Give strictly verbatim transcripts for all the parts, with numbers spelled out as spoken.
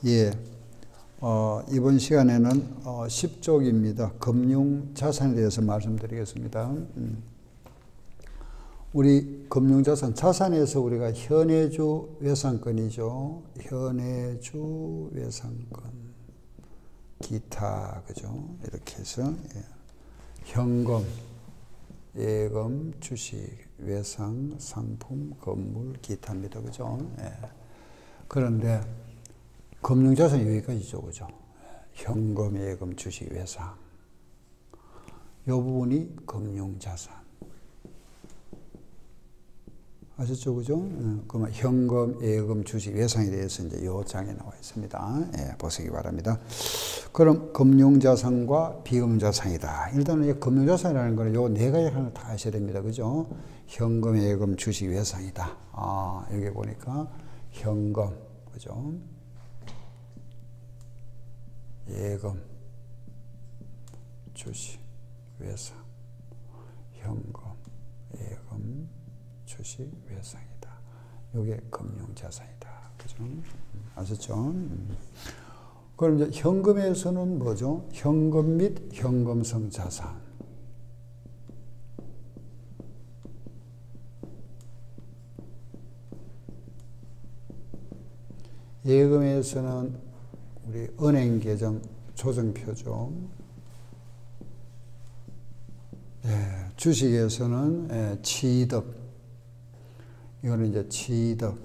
예, 어, 이번 시간에는 어, 십 쪽입니다. 금융자산에 대해서 말씀드리겠습니다. 음. 우리 금융자산, 자산에서 우리가 현해주 외상권이죠. 현해주 외상권, 기타, 그죠? 이렇게 해서 예. 현금, 예금, 주식, 외상, 상품, 건물, 기타입니다. 그죠? 예. 그런데 금융자산이 여기까지죠. 그죠? 현금, 예금, 주식, 외상. 이 부분이 금융자산. 아셨죠? 그죠? 그러면 현금, 예금, 주식, 외상에 대해서 이제 이 장에 나와 있습니다. 예, 보시기 바랍니다. 그럼 금융자산과 비금융자산이다. 일단은 이 금융자산이라는 거는 요 네 가지 하나 다 아셔야 됩니다. 그죠? 현금, 예금, 주식, 외상이다. 아, 여기 보니까 현금, 그죠? 예금, 주식, 외상, 현금, 예금, 주식, 외상이다. 이게 금융자산이다. 그죠? 아셨죠? 그럼 이제 현금에서는 뭐죠? 현금 및 현금성 자산. 예금에서는 우리 은행 계정 조정표죠. 예, 주식에서는 예, 취득. 이거는 이제 취득,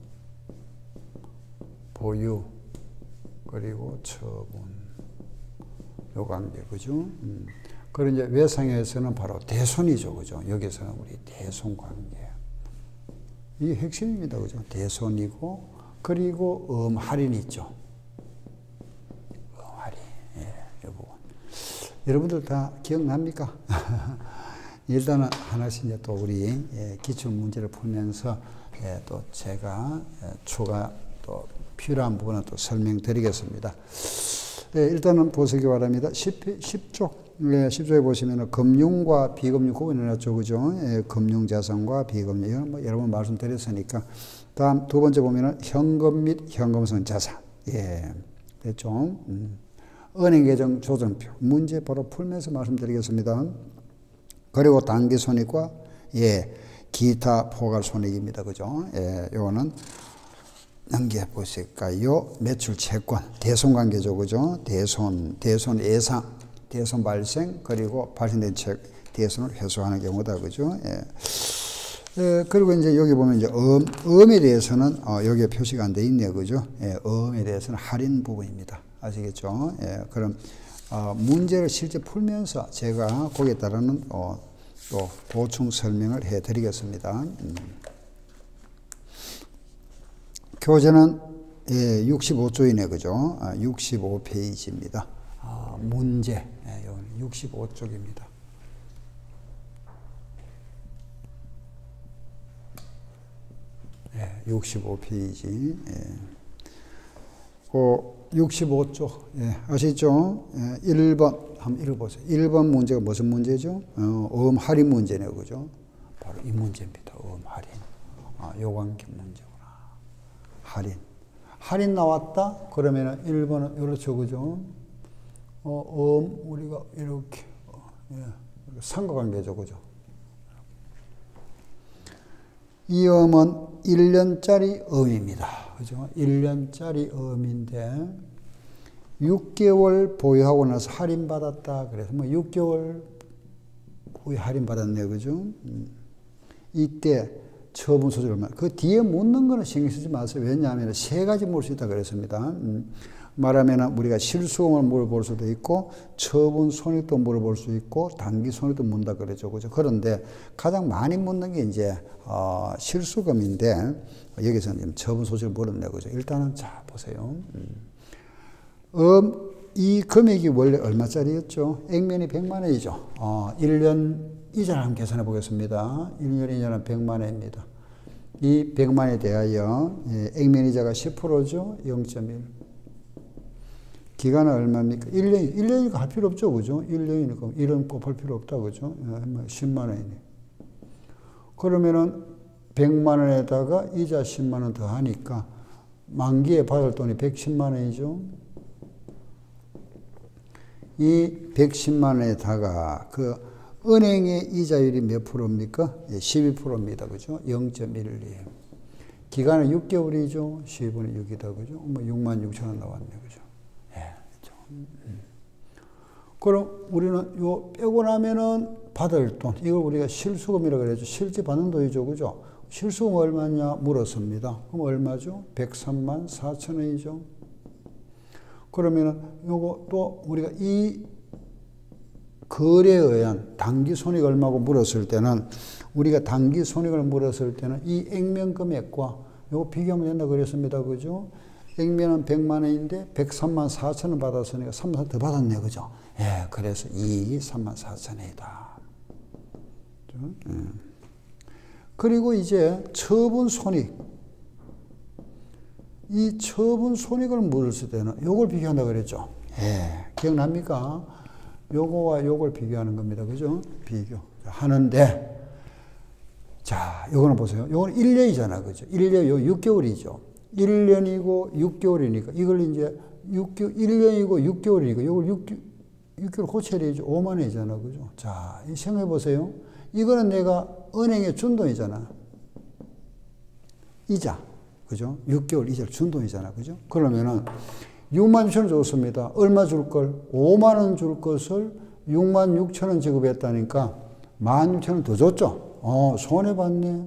보유, 그리고 처분. 요 관계, 그죠? 음. 그리고 이제 외상에서는 바로 대손이죠. 그죠? 여기서는 우리 대손 관계. 이게 핵심입니다. 그죠? 대손이고, 그리고 음 할인이 있죠. 음 할인. 예, 요 부분. 여러분들 다 기억납니까? 일단은 하나씩 이제 또 우리 예, 기출 문제를 풀면서 예, 또 제가 예, 추가 또 필요한 부분은 또 설명드리겠습니다. 예, 일단은 보시기 바랍니다. 십 쪽, 예, 십 쪽에 보시면은 금융과 비금융 구분해 놨죠, 그죠? 예, 금융자산과 비금융, 이건 뭐 여러 번 말씀드렸으니까. 다음 두 번째 보면은 현금 및 현금성 자산. 예, 됐죠? 음. 은행 계정 조정표. 문제 바로 풀면서 말씀드리겠습니다. 그리고 단기 손익과 예, 기타 포괄 손익입니다. 그죠? 예, 요거는 넘겨 보실까요? 매출 채권, 대손 관계죠. 그죠? 대손, 대손 예상, 대손 발생, 그리고 발생된 책, 대손을 회수하는 경우다. 그죠? 예. 예, 그리고 이제 여기 보면 이제 음, 음에 대해서는 어, 여기에 표시가 안 돼 있네요. 그죠? 예, 음에 대해서는 할인 부분입니다. 아시겠죠? 예, 그럼 어, 문제를 실제 풀면서 제가 거기에 따르는 어, 또 보충 설명을 해 드리겠습니다. 음. 교재는 예, 육십오 쪽이네. 그죠? 아, 육십오 페이지입니다. 아, 문제. 예, 여기는 육십오 쪽입니다. 예, 육십오 페이지. 예. 그 육십오 쪽, 예, 아시죠? 예, 일 번, 한번 읽어보세요. 일 번 문제가 무슨 문제죠? 어, 음 할인 문제네요. 그죠? 바로 이 문제입니다. 음 할인. 아, 요 관계 문제구나. 할인. 할인 나왔다? 그러면은 일 번은 이렇죠. 그죠? 어, 음, 우리가 이렇게, 어, 예, 상관관계죠. 그죠? 이 음은 일 년짜리 음입니다. 그죠? 일 년짜리 음인데, 육 개월 보유하고 나서 할인받았다. 그래서 뭐 육 개월 후에 할인받았네요. 그죠? 음. 이때 처분 소득 얼마. 그 뒤에 묻는 거는 신경 쓰지 마세요. 왜냐하면 세 가지 물 수 있다 그랬습니다. 음. 말하면 우리가 실수금을 물어볼 수도 있고, 처분 손익도 물어볼 수 있고, 단기 손익도 묻는다 그러죠. 그죠? 그런데 가장 많이 묻는 게 이제, 어, 실수금인데, 여기서는 처분 소식을 물었네요. 그죠? 일단은 자, 보세요. 음. 음, 이 금액이 원래 얼마짜리였죠? 액면이 백만 원이죠. 어, 일 년 이자를 한번 계산해 보겠습니다. 일 년 이자는 백만 원입니다. 이 백만 원에 대하여, 예, 액면 이자가 십 퍼센트죠? 영 점 일. 기간은 얼마입니까? 일 년, 일 년이니까 할 필요 없죠. 그죠? 일 년이니까 일은 곱할 필요 없다. 그죠? 십만 원이네. 그러면은 백만 원에다가 이자 십만 원 더 하니까 만기에 받을 돈이 백십만 원이죠. 이 백십만 원에다가 그 은행의 이자율이 몇 프로입니까? 예, 십이 퍼센트입니다. 그죠? 영 점 일이. 기간은 육 개월이죠. 십분의 육이다. 그죠? 뭐 육만 육천 원 나왔네. 그죠? 예. 음. 그럼 우리는 요 빼고 나면은 받을 돈, 이걸 우리가 실수금이라고 그러죠. 실제 받는 돈이죠. 그죠? 실수금 얼마냐 물었습니다. 그럼 얼마죠? 백삼만 사천 원이죠. 그러면은 요거 또 우리가 이 거래에 의한 단기 손익 얼마고 물었을 때는 우리가 단기 손익을 물었을 때는 이 액면 금액과 요거 비교하면 된다 그랬습니다. 그죠? 액면은 백만 원인데 백삼만 사천 원 받았으니까 삼만 더 받았네. 그죠? 예, 그래서 이익이 삼만 사천 원이다. 음. 그리고 이제 처분 손익. 이 처분 손익을 물었을 때는 요걸 비교한다 그랬죠? 예, 기억납니까? 요거와 요걸 비교하는 겁니다. 그죠? 비교. 하는데, 자, 요거는 보세요. 요거는 일 년이잖아. 그죠? 일 년, 요 육 개월이죠. 일 년이고 육 개월이니까, 이걸 이제 육 개월, 일 년이고 육 개월이니까, 요걸 육, 육 개월 고쳐야 되죠. 오만 원이잖아. 그죠? 자, 생각해 보세요. 이거는 내가 은행에 준 돈이잖아. 이자. 그죠? 육 개월 이자를 준 돈이잖아. 그죠? 그러면은, 육만 육천 원 줬습니다. 얼마 줄 걸? 오만 원 줄 것을 육만 육천 원 지급했다니까 만 육천 원 더 줬죠? 어, 손해봤네.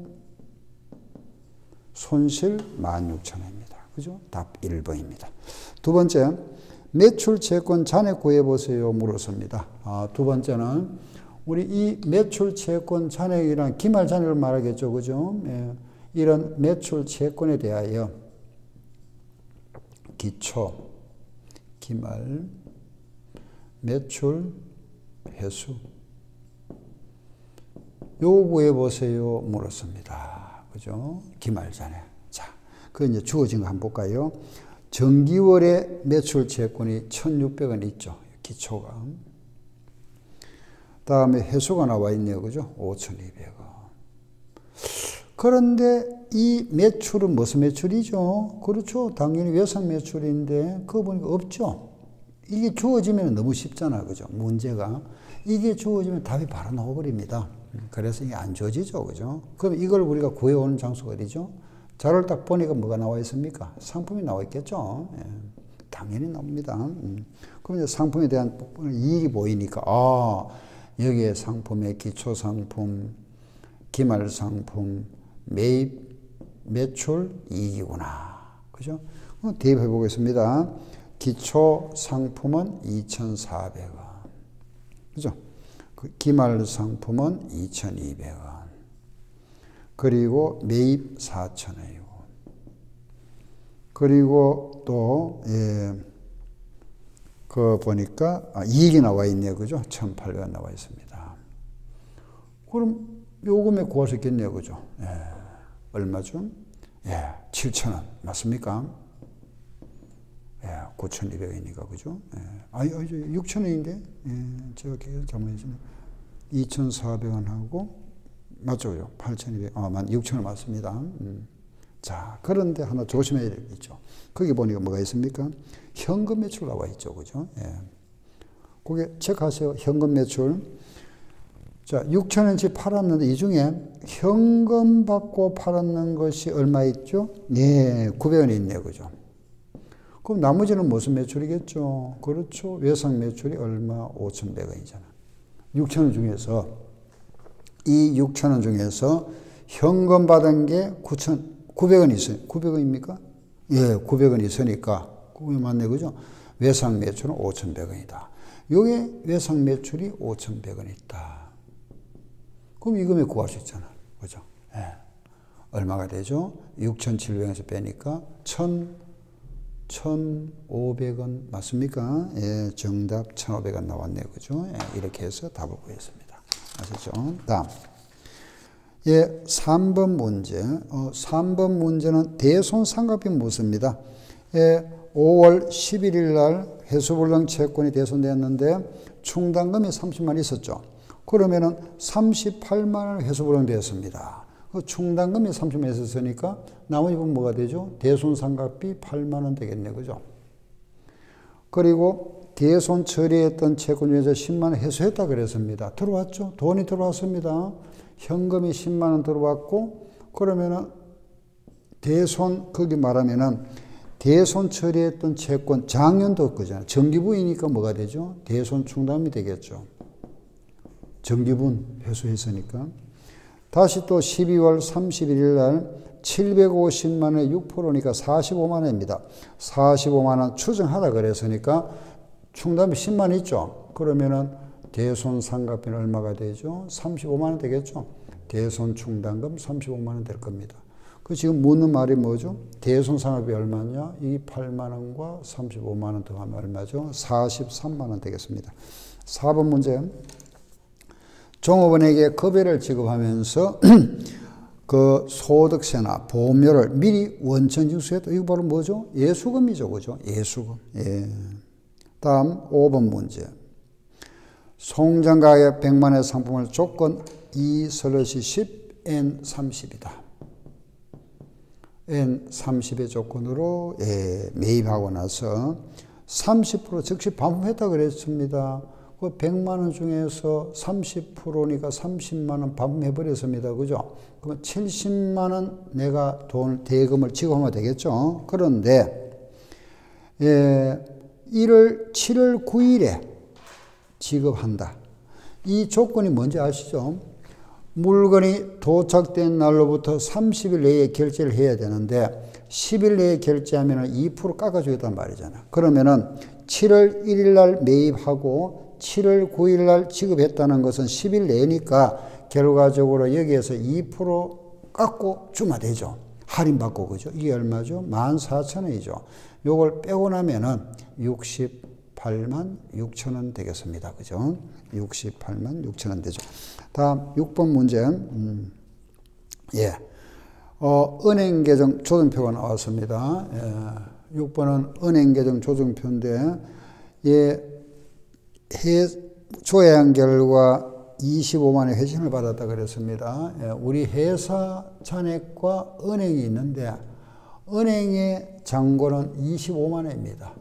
손실 만 육천 원입니다. 그죠? 답 일 번입니다. 두 번째, 매출 채권 잔액 구해보세요. 물었습니다. 아, 두 번째는 우리 이 매출 채권 잔액이란 기말 잔액을 말하겠죠. 그죠? 예. 이런 매출 채권에 대하여 기초, 기말, 매출, 회수. 요거 구해보세요. 물었습니다. 그죠? 기말 잔액. 자, 그 이제 주어진 거 한번 볼까요? 정기월에 매출 채권이 천육백 원 있죠. 기초가. 다음에 회수가 나와 있네요. 그죠? 오천이백 원. 그런데 이 매출은 무슨 매출이죠? 그렇죠. 당연히 외상 매출인데 그거 보니까 없죠. 이게 주어지면 너무 쉽잖아. 그죠? 문제가. 이게 주어지면 답이 바로 나와버립니다. 그래서 이게 안 주어지죠. 그죠? 그럼 이걸 우리가 구해오는 장소가 어디죠? 자료를 딱 보니까 뭐가 나와 있습니까? 상품이 나와 있겠죠. 예. 당연히 나옵니다. 음. 그럼 이제 상품에 대한 이익이 보이니까, 아, 여기에 상품의 기초 상품, 기말 상품, 매입, 매출, 이익이구나. 그죠? 대입해 보겠습니다. 기초 상품은 이천사백 원. 그죠? 기말 상품은 이천이백 원. 그리고 매입 사천 원이고. 그리고 또, 예, 그 보니까, 아, 이익이 나와 있네요. 그죠? 천팔백 원 나와 있습니다. 그럼 요금에 구할 수 있겠네요. 그죠? 예. 얼마죠? 예, 칠천 원. 맞습니까? 예, 구천이백 원이니까. 그죠? 예. 아니, 아니, 육천 원인데? 예, 제가 계속 잘못했습니다. 이천사백 원하고, 맞죠? 팔천이백 원, 아, 육천 원 맞습니다. 음. 자, 그런데 하나 조심해야 될 게 있죠. 거기 보니까 뭐가 있습니까? 현금 매출 나와 있죠. 그죠? 예. 거기 체크하세요. 현금 매출. 자, 육천 원치 팔았는데 이 중에 현금 받고 팔았는 것이 얼마 있죠? 네, 구백 원이 있네요. 그죠? 그럼 나머지는 무슨 매출이겠죠? 그렇죠. 외상 매출이 얼마? 오천백 원이잖아. 육천 원 중에서, 이 육천 원 중에서 현금 받은 게 구백 원 있어요. 구백 원입니까? 예, 구백 원 있으니까. 그게 맞네. 그죠? 외상 매출은 오천백 원이다. 요게 외상 매출이 오천백 원 있다. 그럼 이금액 구할 수 있잖아. 그죠? 예. 얼마가 되죠? 육천칠백 원에서 빼니까 천오백 원 맞습니까? 예, 정답 천오백 원 나왔네요. 그죠? 예, 이렇게 해서 답을 구했습니다. 아시죠? 다음. 예, 삼 번 문제. 어, 삼 번 문제는 대손상각비 묻습니다. 예, 오월 십일일 날 회수불능 채권이 대손되었는데 충당금이 삼십만 원 있었죠. 그러면은 삼십팔만 원 회수불능 되었습니다. 그 충당금이 삼십만 원 있었으니까 나머지 부분 뭐가 되죠? 대손상각비 팔만 원 되겠네. 그죠? 그리고 대손 처리했던 채권 중에서 십만 원 회수했다 그랬습니다. 들어왔죠? 돈이 들어왔습니다. 현금이 십만 원 들어왔고, 그러면은 대손, 거기 말하면은 대손 처리했던 채권 장년도 거잖아요. 정기부이니까 뭐가 되죠? 대손 충당이 되겠죠. 정기분 회수했으니까. 다시 또 십이월 삼십일일 날 칠백오십만 원에 육 퍼센트니까 사십오만 원입니다. 사십오만 원 추정하라 그랬으니까 충당비 십만 원 있죠. 그러면은 대손 상각비는 얼마가 되죠? 삼십오만 원 되겠죠. 대손 충당금 삼십오만 원 될 겁니다. 그 지금 묻는 말이 뭐죠? 대손 상각비 얼마냐? 이 팔만 원과 삼십오만 원 더하면 얼마죠? 사십삼만 원 되겠습니다. 사 번 문제. 종업원에게 급여를 지급하면서 그 소득세나 보험료를 미리 원천 징수했다. 이거 바로 뭐죠? 예수금이죠. 그죠? 예수금. 예. 다음 오 번 문제. 송전가액 백만 원의 상품을 조건 이 슬러시 십 엔 삼십이다. 엔 삼십의 조건으로 예, 매입하고 나서 삼십 퍼센트 즉시 반품했다 그랬습니다. 그 백만 원 중에서 삼십 퍼센트니까 삼십만 원 반품해버렸습니다. 그죠? 그러면 칠십만 원 내가 돈, 대금을 지급하면 되겠죠? 그런데, 예, 일월, 칠월 구일에 지급한다. 이 조건이 뭔지 아시죠? 물건이 도착된 날로부터 삼십 일 내에 결제를 해야 되는데, 십 일 내에 결제하면 이 퍼센트 깎아주겠단 말이잖아. 그러면은 칠월 일일 날 매입하고 칠월 구일 날 지급했다는 것은 십 일 내니까 결과적으로 여기에서 이 퍼센트 깎고 주면 되죠. 할인받고, 그죠? 이게 얼마죠? 만 사천 원이죠. 요걸 빼고 나면은 육십팔만 육천 원 되겠습니다. 그죠? 육십팔만 육천 원 되죠. 다음 육 번 문제. 음, 예. 어, 은행 계정 조정표가 나왔습니다. 예. 육 번은 은행 계정 조정표인데, 예, 해, 조회한 결과 이십오만 원의 회신을 받았다 그랬습니다. 예, 우리 회사 잔액과 은행이 있는데, 은행의 잔고는 이십오만 원입니다.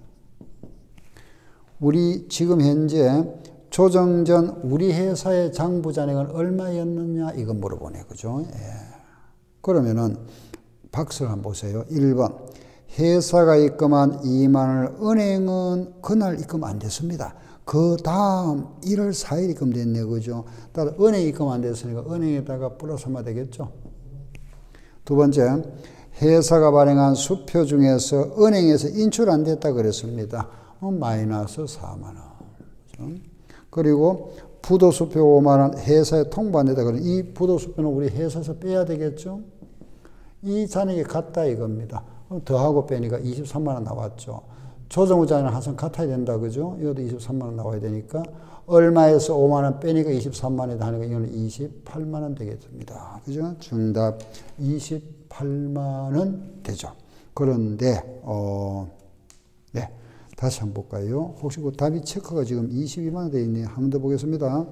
우리 지금 현재 조정 전 우리 회사의 장부 잔액은 얼마였느냐 이거 물어보네. 그죠? 예. 그러면은 박스를 한번 보세요. 일 번. 회사가 입금한 이만 원을 은행은 그날 입금 안 됐습니다. 그 다음 일월 사일 입금됐네요. 그죠? 따라 은행 입금 안 됐으니까 은행에다가 플러스하면 되겠죠. 두 번째. 회사가 발행한 수표 중에서 은행에서 인출 안 됐다 그랬습니다. 어, 마이너스 사만 원. 그죠? 그리고 부도수표 오만 원 회사에 통보 안 됐다. 그러면 이 부도수표는 우리 회사에서 빼야 되겠죠? 이 잔액이 같다 이겁니다. 더하고 빼니까 이십삼만 원 나왔죠. 조정후 잔액은 항상 같아야 된다. 그죠? 이것도 이십삼만 원 나와야 되니까 얼마에서 오만 원 빼니까 이십삼만 원이다 하니까 이거는 이십팔만 원 되겠습니다. 그죠? 정답 이십팔만 원 되죠. 그런데 어, 네. 다시 한번 볼까요? 혹시 그 답이 체크가 지금 이십이만 원 되어 있네요. 한 번 더 보겠습니다.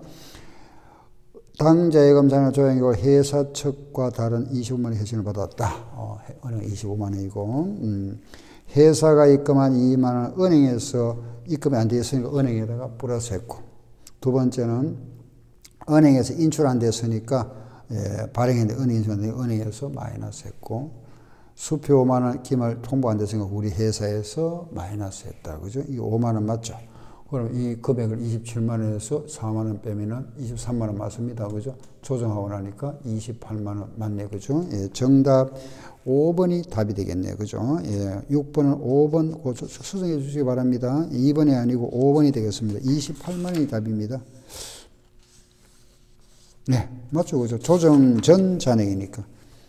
당자예금 잔액 조정이고 회사 측과 다른 이십오만 원 회신을 받았다. 어, 은행 이십오만 원이고, 음, 회사가 입금한 이만 원 은행에서 입금이 안 되어 있으니까 은행에다가 플러스 했고, 두 번째는 은행에서 인출 안 됐으니까 예, 발행했는데 은행 인출 안 됐으니까 은행에서 마이너스 했고, 수표 오만 원 기말 통보 안 됐으니까 우리 회사에서 마이너스 했다. 그죠? 이 오만 원 맞죠? 그럼 이 금액을 이십칠만 원에서 사만 원 빼면은 이십삼만 원 맞습니다. 그죠? 조정하고 나니까 이십팔만 원 맞네. 그죠? 예, 정답 오 번이 답이 되겠네요. 그죠? 예, 육 번은 오 번 수정해 주시기 바랍니다. 이 번이 아니고 오 번이 되겠습니다. 이십팔만 원이 답입니다. 네, 맞죠? 그죠? 조정 전 잔액이니까.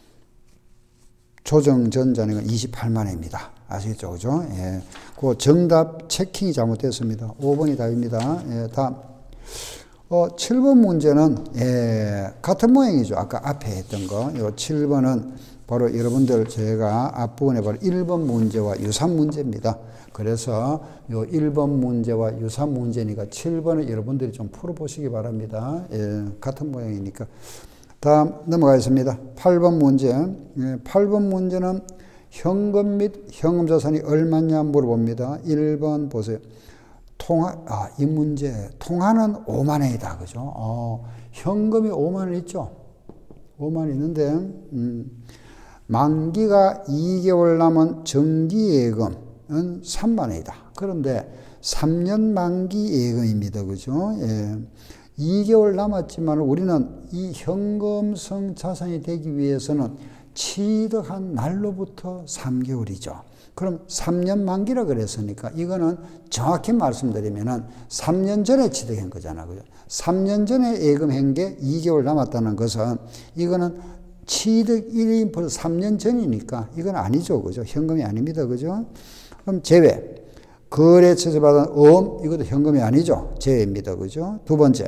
조정 전 잔액은 이십팔만 원입니다. 아시겠죠? 그죠? 예. 그 정답 체킹이 잘못됐습니다. 오 번이 답입니다. 예, 다음. 어, 칠 번 문제는, 예, 같은 모양이죠. 아까 앞에 했던 거. 요 칠 번은 바로 여러분들 제가 앞부분에 바로 일 번 문제와 유사한 문제입니다. 그래서 요 일 번 문제와 유사한 문제니까 칠 번을 여러분들이 좀 풀어보시기 바랍니다. 예, 같은 모양이니까. 다음 넘어가겠습니다. 팔 번 문제. 예, 팔 번 문제는 현금 및 현금 자산이 얼마냐 물어봅니다. 일 번 보세요. 통화, 아, 이 문제. 통화는 오만 원이다. 그죠? 어, 현금이 오만 원 있죠? 오만 원 있는데, 음, 만기가 이 개월 남은 정기예금은 삼만 원이다. 그런데 삼 년 만기 예금입니다. 그죠? 예. 이 개월 남았지만 우리는 이 현금성 자산이 되기 위해서는 취득한 날로부터 삼 개월이죠. 그럼 삼 년 만기라 그랬으니까 이거는 정확히 말씀드리면은 삼 년 전에 취득한 거잖아. 그죠? 삼 년 전에 예금한 게 이 개월 남았다는 것은 이거는 취득일이 벌써 삼 년 전이니까 이건 아니죠. 그죠? 현금이 아닙니다. 그죠? 그럼 제외. 거래처에서 받은 음, 이것도 현금이 아니죠. 제외입니다. 그죠? 두 번째.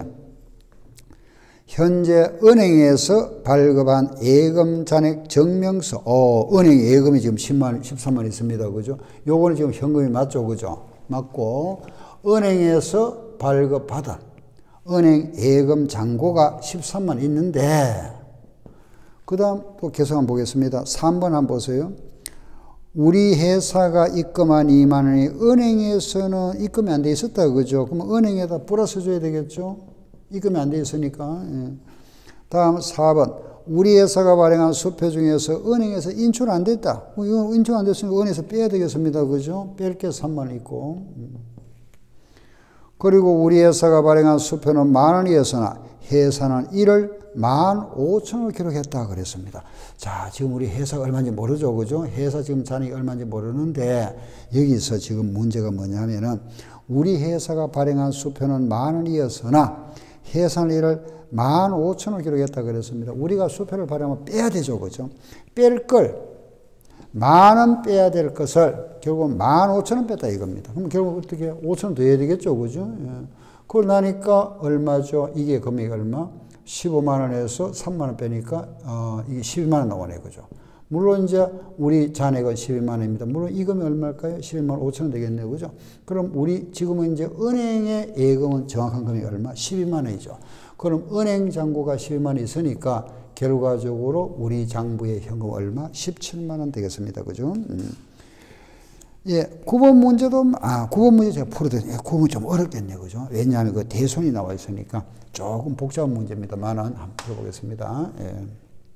현재 은행에서 발급한 예금 잔액 증명서. 어, 은행 예금이 지금 십만, 십삼만 있습니다. 그죠? 요거는 지금 현금이 맞죠. 그죠? 맞고, 은행에서 발급받은 은행 예금 잔고가 십삼만 있는데, 그 다음 또 계속 한번 보겠습니다. 삼 번 한번 보세요. 우리 회사가 입금한 이만 원이 은행에서는 입금이 안 돼 있었다. 그죠? 그럼 은행에다 플러스 줘야 되겠죠? 입금이 안 돼 있으니까. 예. 다음 사 번. 우리 회사가 발행한 수표 중에서 은행에서 인출 안 됐다. 이거 인출 안 됐으니까 은행에서 빼야 되겠습니다. 그죠? 뺄 게 삼만 원 있고. 그리고 우리 회사가 발행한 수표는 만 원이었으나 회사는 이를 만 오천 원을 기록했다 그랬습니다. 자, 지금 우리 회사가 얼마인지 모르죠. 그죠? 회사 지금 잔액이 얼마인지 모르는데 여기서 지금 문제가 뭐냐면은 우리 회사가 발행한 수표는 만 원이었으나 회사는 이를 만 오천 원을 기록했다 그랬습니다. 우리가 수표를 발행하면 빼야 되죠. 그죠? 뺄 걸, 만 원 빼야 될 것을 결국 만 오천 원 뺐다 이겁니다. 그럼 결국 어떻게 오천 원 더 해야 되겠죠. 그죠? 예. 그걸 나니까 얼마죠? 이게 금액이 얼마? 십오만 원에서 삼만 원 빼니까, 어, 이게 십이만 원 나오네. 그죠? 물론 이제 우리 잔액은 십이만 원입니다. 물론 이 금액이 얼마일까요? 십이만 오천 원 되겠네요. 그죠? 그럼 우리 지금은 이제 은행의 예금은 정확한 금액이 얼마? 십이만 원이죠. 그럼 은행 잔고가 십이만 원이 있으니까 결과적으로 우리 장부의 현금 얼마? 십칠만 원 되겠습니다. 그죠? 음. 예, 구 번 문제도, 아, 구 번 문제 제가 풀어드렸, 예, 구 번 좀 어렵겠네요. 그죠? 왜냐하면 그 대손이 나와 있으니까 조금 복잡한 문제입니다만은 한번 풀어보겠습니다. 예.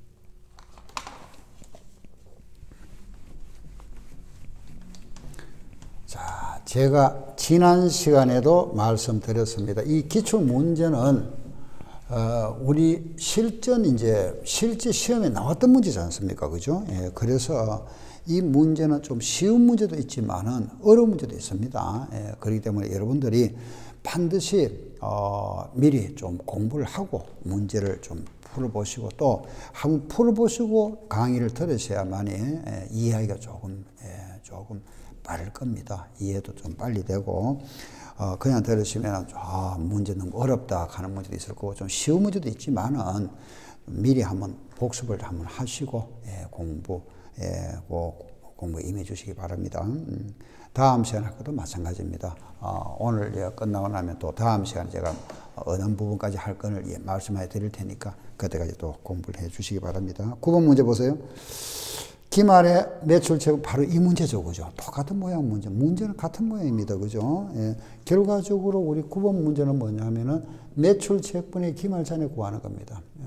자, 제가 지난 시간에도 말씀드렸습니다. 이 기출 문제는 어, 우리 실전 이제 실제 시험에 나왔던 문제지 않습니까? 그죠? 예, 그래서 이 문제는 좀 쉬운 문제도 있지만은 어려운 문제도 있습니다. 예, 그렇기 때문에 여러분들이 반드시 어, 미리 좀 공부를 하고 문제를 좀 풀어보시고 또 한번 풀어보시고 강의를 들으셔야만이 예, 이해하기가 조금 예, 조금 빠를 겁니다. 이해도 좀 빨리 되고 어, 그냥 들으시면 아, 문제 너무 어렵다 하는 문제도 있을 거고 좀 쉬운 문제도 있지만은 미리 한번 복습을 한번 하시고 예, 공부 예, 꼭 공부에 임해 주시기 바랍니다. 음, 다음 시간 할 것도 마찬가지입니다. 어, 오늘 예, 끝나고 나면 또 다음 시간에 제가 어느 부분까지 할 건을 예, 말씀해 드릴 테니까 그때까지 또 공부를 해 주시기 바랍니다. 구 번 문제 보세요. 기말에 매출책은 바로 이 문제죠. 그죠? 똑같은 모양 문제. 문제는 같은 모양입니다. 그죠? 예, 결과적으로 우리 구 번 문제는 뭐냐면은 매출책분의 기말잔액 구하는 겁니다. 예.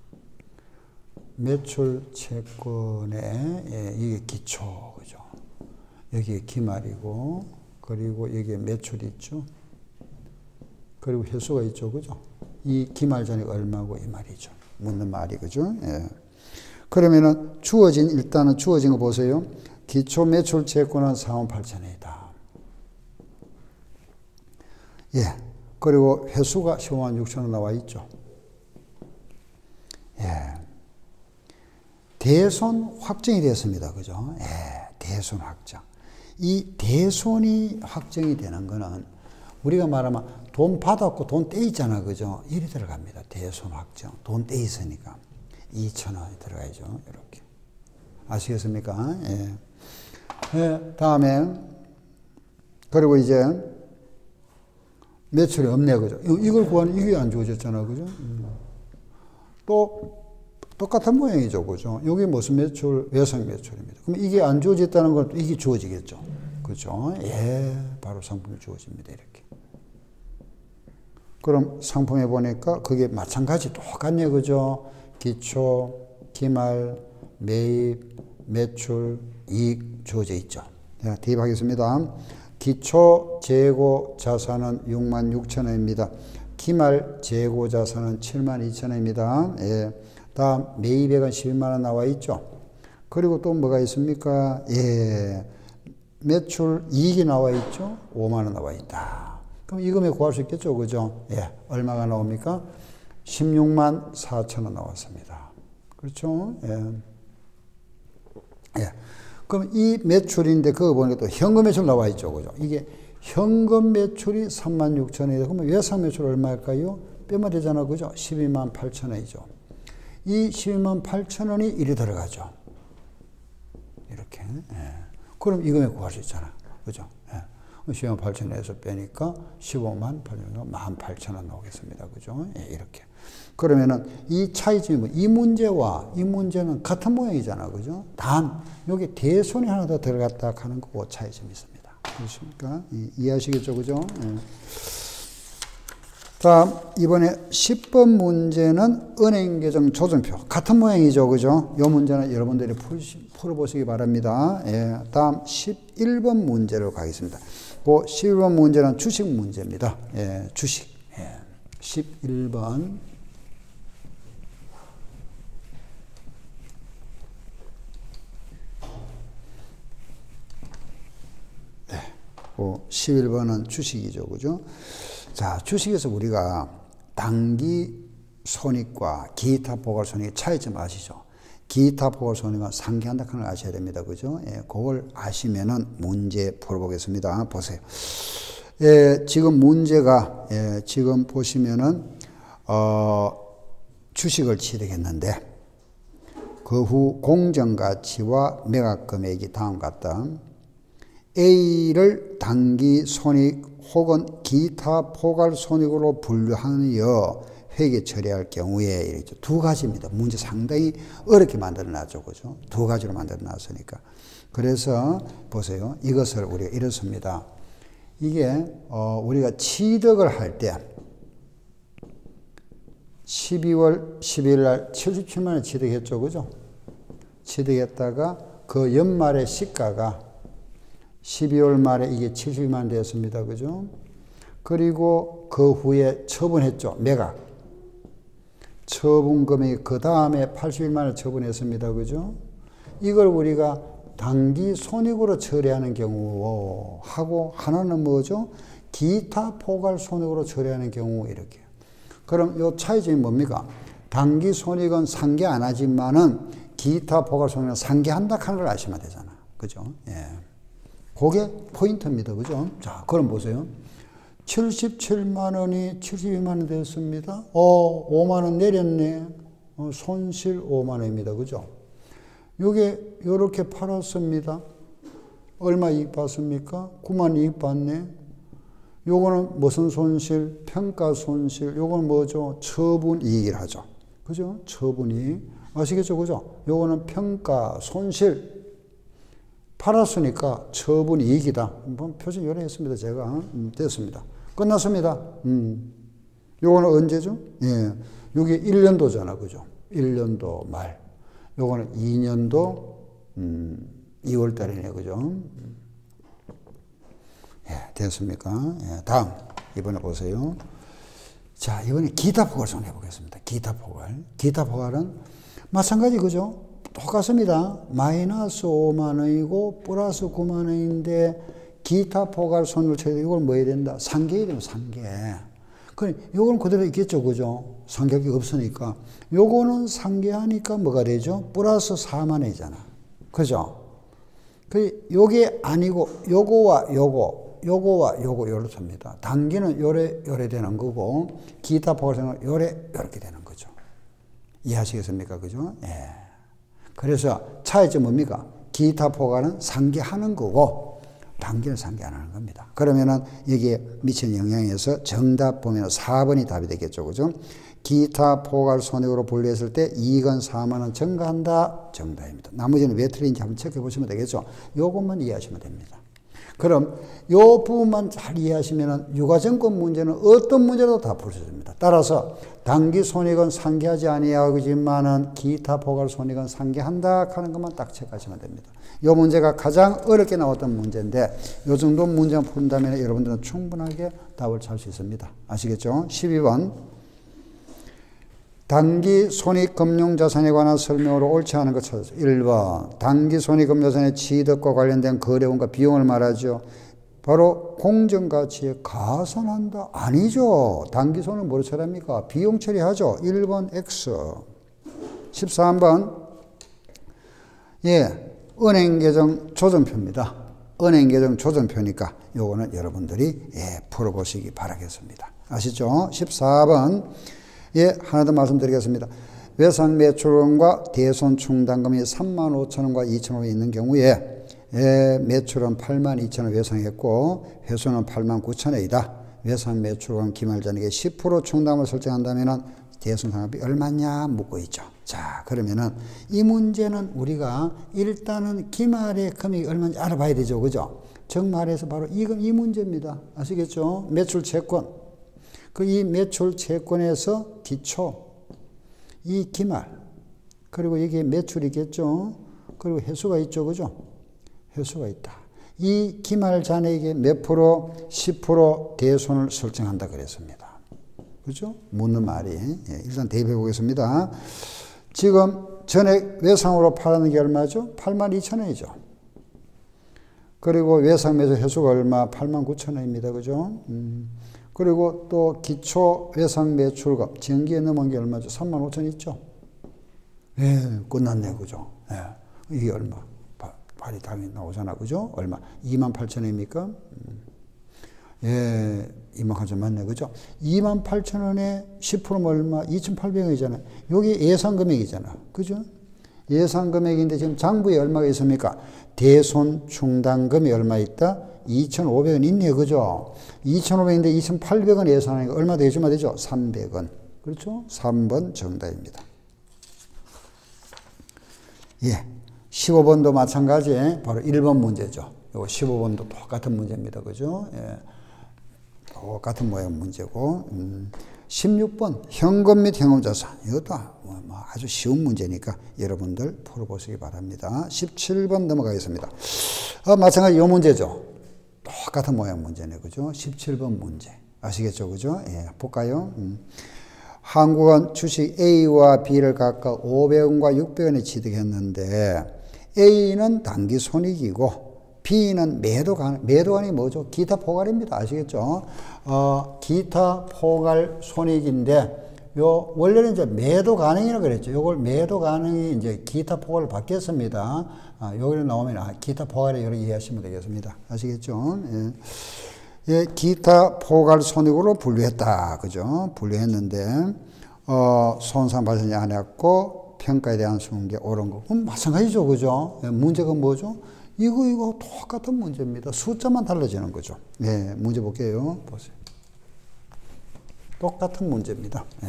매출채권의 예, 이게 기초, 그죠? 여기에 기말이고, 그리고 여기에 매출이 있죠. 그리고 회수가 있죠, 그죠? 이 기말잔액 얼마고 이 말이죠. 묻는 말이, 그죠? 예. 그러면은 주어진 일단은 주어진 거 보세요. 기초 매출채권은 사만 팔천 원이다. 예. 그리고 회수가 십오만 육천 원 나와 있죠. 예. 대손 확정이 됐습니다. 그죠? 예, 대손 확정. 이 대손이 확정이 되는 거는 우리가 말하면 돈 받았고 돈 떼 있잖아. 그죠? 일이 들어갑니다. 대손 확정. 돈 떼 있으니까. 이천 원이 들어가야죠. 이렇게. 아시겠습니까? 예. 예, 다음에, 그리고 이제 매출이 없네. 그죠? 이걸 구하는 이게 안 주어졌잖아. 그죠? 음. 또, 똑같은 모양이죠. 그죠? 여기 무슨 매출? 외상 매출입니다. 그럼 이게 안 주어졌다는 건 이게 주어지겠죠. 그죠? 예, 바로 상품이 주어집니다. 이렇게. 그럼 상품에 보니까 그게 마찬가지 똑같네요. 그죠? 기초, 기말, 매입, 매출, 이익 주어져 있죠. 자, 대입하겠습니다. 기초 재고 자산은 육만 육천 원입니다. 기말 재고 자산은 칠만 이천 원입니다. 예. 다음 매입액은 십이만 원 나와 있죠. 그리고 또 뭐가 있습니까? 예. 매출 이익이 나와 있죠. 오만 원 나와 있다. 그럼 이 금액 구할 수 있겠죠. 그죠? 예. 얼마가 나옵니까? 십육만 사천 원 나왔습니다. 그렇죠? 예. 예. 그럼 이 매출인데 그거 보니까 또 현금 매출 나와 있죠. 그죠? 이게 현금 매출이 삼만 육천 원이다. 그러면 외상 매출 얼마일까요? 빼면 되잖아. 그죠? 십이만 팔천 원이죠. 이 십이만 팔천 원이 일이 들어가죠. 이렇게. 예. 그럼 이 금액 구할 수 있잖아. 그죠? 예. 십이만 팔천 원에서 빼니까 십오만 팔천 원, 만 팔천 원 나오겠습니다. 그죠? 예. 이렇게. 그러면은 이 차이점이 뭐, 이 문제와 이 문제는 같은 모양이잖아. 그죠? 단, 여기 대손이 하나 더 들어갔다 하는 거 차이점이 있습니다. 그렇습니까? 이, 이해하시겠죠? 그죠? 예. 다음, 이번에 십 번 문제는 은행계정 조정표. 같은 모양이죠. 그죠? 이 문제는 여러분들이 풀, 풀어보시기 바랍니다. 예. 다음, 십일 번 문제로 가겠습니다. 그 십일 번 문제는 주식 문제입니다. 예. 주식. 예. 십일 번. 십일 번은 주식이죠. 그죠? 자, 주식에서 우리가 단기 손익과 기타 포괄 손익의 차이점 아시죠? 기타 포괄 손익은 상기한다 하는 걸 아셔야 됩니다. 그죠? 예, 그걸 아시면은 문제 풀어보겠습니다. 보세요. 예, 지금 문제가, 예, 지금 보시면은, 어, 주식을 취득했는데, 그 후 공정가치와 매각 금액이 다음 같다. A를 단기 손익 혹은 기타 포괄 손익으로 분류하여 회계 처리할 경우에 이렇게 두 가지입니다. 문제 상당히 어렵게 만들어 놨죠. 그죠? 두 가지로 만들어 놨으니까. 그래서 보세요. 이것을 우리가 이렇습니다. 이게 어 우리가 취득을 할 때 십이월 십일 날 칠십칠만 원 취득했죠. 그죠? 취득했다가 그 연말의 시가가 십이월 말에 이게 칠십이만 원 되었습니다. 그죠? 그리고 그 후에 처분했죠. 매각. 처분 금액이 그 다음에 팔십일만 원을 처분했습니다. 그죠? 이걸 우리가 단기 손익으로 처리하는 경우하고 하나는 뭐죠? 기타 포괄 손익으로 처리하는 경우 이렇게. 그럼 이 차이점이 뭡니까? 단기 손익은 상계 안 하지만은 기타 포괄 손익은 상계한다 하는 걸 아시면 되잖아. 그죠? 예. 그게 포인트입니다. 그죠? 자, 그럼 보세요. 칠십칠만 원이 칠십이만 원 됐습니다. 어, 오만 원 내렸네. 어, 손실 오만 원입니다. 그죠? 요게, 요렇게 팔았습니다. 얼마 이익 봤습니까? 구만 이익 봤네. 요거는 무슨 손실? 평가 손실. 요건 뭐죠? 처분 이익이라 하죠. 그죠? 처분 이익. 아시겠죠? 그죠? 요거는 평가 손실. 팔았으니까 처분 이익이다. 뭐 표시 요래했습니다. 제가. 음, 됐습니다. 끝났습니다. 음. 요거는 언제죠? 예. 요게 일 년도잖아. 그죠? 일 년도 말. 요거는 이 년도, 음, 이월 달이네. 그죠? 예, 됐습니까? 예, 다음. 이번에 보세요. 자, 이번에 기타 포괄 손해 보겠습니다. 기타 포괄. 기타 포괄은 마찬가지. 그죠? 똑같습니다. 마이너스 오만 원이고 플러스 구만 원인데 기타 포괄 손익을 쳐야 이걸 뭐 해야 된다? 상계해야 되면 상계. 그럼 요거는 그대로 있겠죠. 그죠? 상계가 없으니까. 요거는 상계하니까 뭐가 되죠? 플러스 사만 원이잖아. 그죠? 그 요게 아니고 요거와 요거, 요거와 요거 요렇습니다. 단기는 요래 요래 되는 거고 기타 포괄 손익은 요래 요렇게 되는 거죠. 이해하시겠습니까? 그죠? 예. 그래서 차이점 뭡니까? 기타 포괄은 상계하는 거고 단기는 상계 안 하는 겁니다. 그러면은 여기에 미치는 영향에서 정답 보면 사 번이 답이 되겠죠. 그죠? 기타 포괄 손익으로 분류했을 때 이익은 사만 원 증가한다. 정답입니다. 나머지는 왜 틀린지 한번 체크해 보시면 되겠죠. 요것만 이해하시면 됩니다. 그럼 요 부분만 잘 이해하시면 유가증권 문제는 어떤 문제도 다 풀 수 있습니다. 따라서 단기 손익은 상기하지 아니하지만은 기타 포괄 손익은 상기한다 하는 것만 딱 체크하시면 됩니다. 요 문제가 가장 어렵게 나왔던 문제인데 요 정도 문제만 푼다면 여러분들은 충분하게 답을 찾을 수 있습니다. 아시겠죠? 십이 번 단기 손익금융자산에 관한 설명으로 옳지 않은 것 찾으세요. 일 번 단기 손익금융자산의 취득과 관련된 거래원과 비용을 말하죠. 바로 공정가치에 가산한다. 아니죠. 단기 손익 뭐로 처리합니까? 비용 처리하죠. 일 번 X. 십삼 번 예, 은행계정 조정표입니다. 은행계정 조정표니까 요거는 여러분들이 예, 풀어보시기 바라겠습니다. 아시죠? 십사 번 예, 하나 더 말씀드리겠습니다. 외상 매출원과 대손 충당금이 삼만 오천 원과 이천 원이 있는 경우에 예, 매출은 팔만 이천 원 외상했고 회수는 팔만 구천 원이다. 외상 매출원 기말잔액의 십 퍼센트 충당을 설정한다면 대손 상환비 얼마냐 묻고 있죠. 자, 그러면은 이 문제는 우리가 일단은 기말의 금액이 얼마인지 알아봐야 되죠. 그죠? 정말해서 바로 이건 이 문제입니다. 아시겠죠? 매출 채권. 그 이 매출 채권에서 기초, 이 기말, 그리고 이게 매출이겠죠. 그리고 회수가 있죠. 그죠? 회수가 있다. 이 기말 잔액의 몇 프로? 십 퍼센트 대손을 설정한다 그랬습니다. 그죠? 묻는 말이. 예, 일단 대입해 보겠습니다. 지금 전액 외상으로 팔았는 게 얼마죠? 팔만 이천 원이죠. 그리고 외상 매수 회수가 얼마? 팔만 구천 원입니다. 그죠? 음. 그리고 또 기초 외상 매출금 전기에 넘은 게 얼마죠? 삼만 오천 있죠? 예, 끝났네. 그죠? 예, 이게 얼마? 발이 당연히 나오잖아. 그죠? 얼마? 이만 팔천 원입니까? 음. 예, 이만 팔천 원 맞네. 그죠? 이만 팔천 원에 십 퍼센트면 얼마? 이천팔백 원이잖아요. 여기 예상 금액이잖아. 그죠? 예상 금액인데 지금 장부에 얼마가 있습니까? 대손 충당금이 얼마 있다? 이천오백 원 있네요. 그죠? 이천오백 원인데 이천팔백 원 예산하니까 얼마 되죠? 얼마 되죠? 삼백 원. 그렇죠? 삼 번 정답입니다. 예. 십오 번도 마찬가지. 바로 일 번 문제죠. 요거 십오 번도 똑같은 문제입니다. 그죠? 예. 똑같은 모양 문제고. 음. 십육 번 현금 및 현금자산. 이것도 뭐 아주 쉬운 문제니까 여러분들 풀어보시기 바랍니다. 십칠 번 넘어가겠습니다. 어, 마찬가지 이 문제죠. 똑같은 모양 문제네. 그죠? 십칠 번 문제. 아시겠죠? 그죠? 예, 볼까요? 음. 한국은 주식 A와 B를 각각 오백 원과 육백 원에 취득했는데 A는 단기 손익이고 B는 매도가, 매도관이 뭐죠? 기타 포괄입니다. 아시겠죠? 어, 기타 포괄 손익인데 요, 원래는 이제 매도 가능이라고 그랬죠. 요걸 매도 가능이 이제 기타 포괄을 바뀌었습니다. 아, 여기로 나오면, 아, 기타 포괄에 이렇게 이해하시면 되겠습니다. 아시겠죠? 예. 예, 기타 포괄 손익으로 분류했다. 그죠? 분류했는데, 어, 손상 발생이 안 했고, 평가에 대한 수문게 옳은 거. 그럼 마찬가지죠. 그죠? 예, 문제가 뭐죠? 이거, 이거 똑같은 문제입니다. 숫자만 달라지는 거죠. 예, 문제 볼게요. 보세요. 똑같은 문제입니다. 예.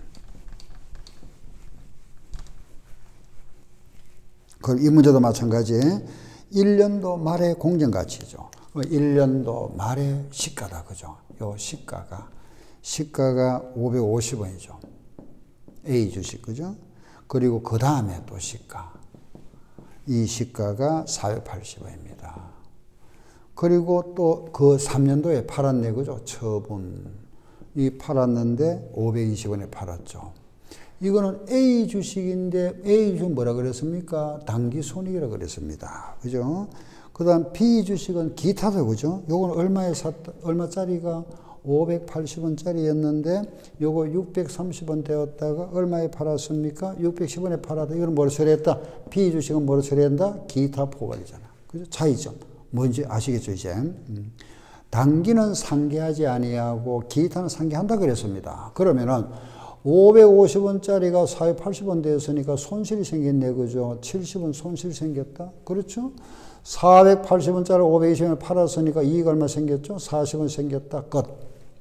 그럼 이 문제도 마찬가지. 일 년도 말의 공정가치죠. 일 년도 말의 시가다. 그죠? 요 시가가, 시가가 오백오십 원이죠. A 주식. 그죠? 그리고 그 다음에 또 시가. 이 시가가 사백팔십 원입니다. 그리고 또 그 삼 년도에 팔았네. 그죠? 처분. 이 팔았는데 오백이십 원에 팔았죠. 이거는 A 주식인데 A 주식 뭐라 그랬습니까? 단기 손익이라 그랬습니다. 그죠? 그 다음 B 주식은 기타도 그죠? 요건 얼마에 샀다? 얼마짜리가 오백팔십 원짜리였는데 요거 육백삼십 원 되었다가 얼마에 팔았습니까? 육백십 원에 팔았다. 이거는 뭐로 처리했다? B 주식은 뭐로 처리한다? 기타 포괄이잖아. 그죠? 차이점. 뭔지 아시겠죠, 이제? 음. 단기는 상기하지 아니하고 기타는 상기한다 그랬습니다. 그러면은 오백오십 원짜리가 사백팔십 원 되었으니까 손실이 생겼네. 그죠? 칠십 원 손실 생겼다. 그렇죠? 사백팔십 원짜리 오백이십 원을 팔았으니까 이익 얼마 생겼죠? 사십 원 생겼다. 끝.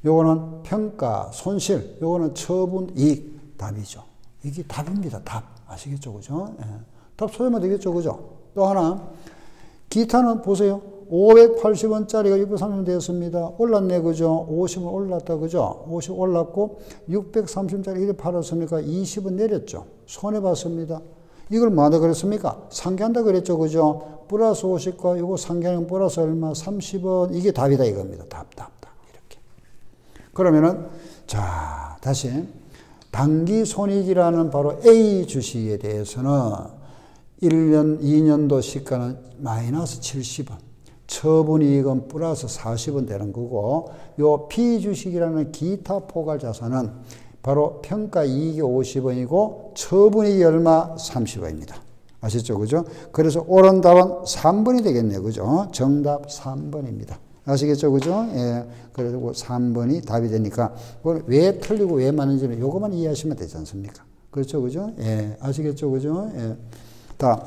요거는 평가, 손실, 요거는 처분, 이익, 답이죠. 이게 답입니다. 답. 아시겠죠? 그죠? 예. 답 소유하면 되겠죠? 그죠? 또 하나, 기타는 보세요. 오백팔십 원짜리가 육백삼십 원 되었습니다. 올랐네, 그죠? 오십 원 올랐다, 그죠? 오십 원 올랐고, 육백삼십 원짜리 이래 팔았으니까 이십 원 내렸죠. 손해봤습니다. 이걸 뭐하다 그랬습니까? 상기한다 그랬죠, 그죠? 플러스 오십과 이거 상기하는 플러스 얼마? 삼십 원. 이게 답이다, 이겁니다. 답, 답, 답. 이렇게. 그러면은, 자, 다시. 단기 손익이라는 바로 A 주식에 대해서는 일 년, 이 년도 시가는 마이너스 칠십 원. 처분이익은 플러스 사십 원 되는 거고, 요 B 주식이라는 기타 포괄 자산은 바로 평가이익이 오십 원이고, 처분이익이 얼마? 삼십 원입니다. 아시죠? 그죠? 그래서 옳은 답은 삼 번이 되겠네요. 그죠? 정답 삼 번입니다. 아시겠죠? 그죠? 예. 그리고 삼 번이 답이 되니까, 왜 틀리고 왜 맞는지는 요것만 이해하시면 되지 않습니까? 그렇죠? 그죠? 예. 아시겠죠? 그죠? 예. 다음.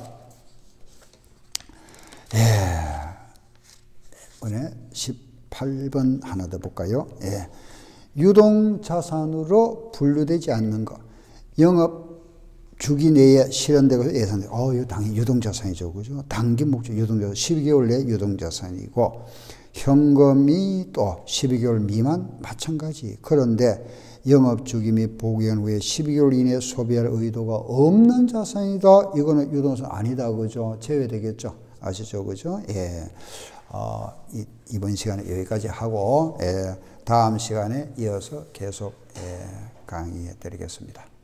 예. 이번에 십팔 번 하나 더 볼까요? 예. 유동자산으로 분류되지 않는 것. 영업 주기 내에 실현되고 예산되고. 어, 이거 당연히 유동자산이죠. 그죠? 단기 목적 유동자산. 십이 개월 내 유동자산이고, 현금이 또 십이 개월 미만 마찬가지. 그런데 영업주기 및 보기한 후에 십이 개월 이내에 소비할 의도가 없는 자산이다. 이거는 유동자산 아니다. 그죠? 제외되겠죠? 아시죠? 그죠? 예. 어, 이, 이번 시간에 여기까지 하고, 예, 다음 시간에 이어서 계속 예, 강의해 드리겠습니다.